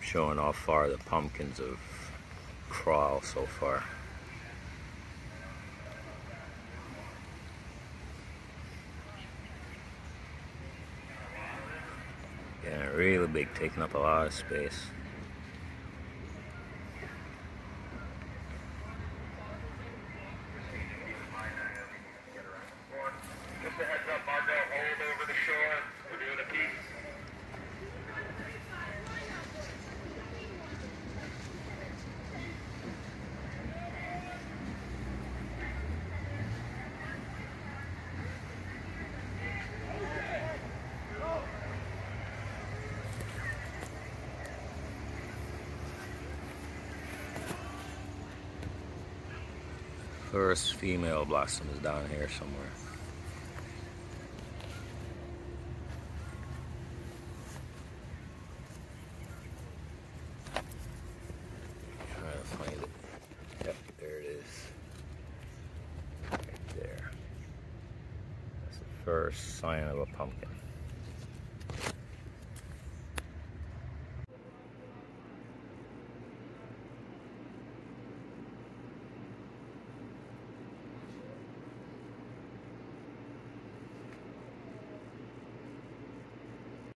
showing how far the pumpkins have crawled so far. Getting really big, taking up a lot of space. Just a heads up, Marco, hold over the shore. We're doing a piece. First female blossom is down here somewhere. Trying to find it. Yep, there it is. Right there. That's the first sign of a pumpkin.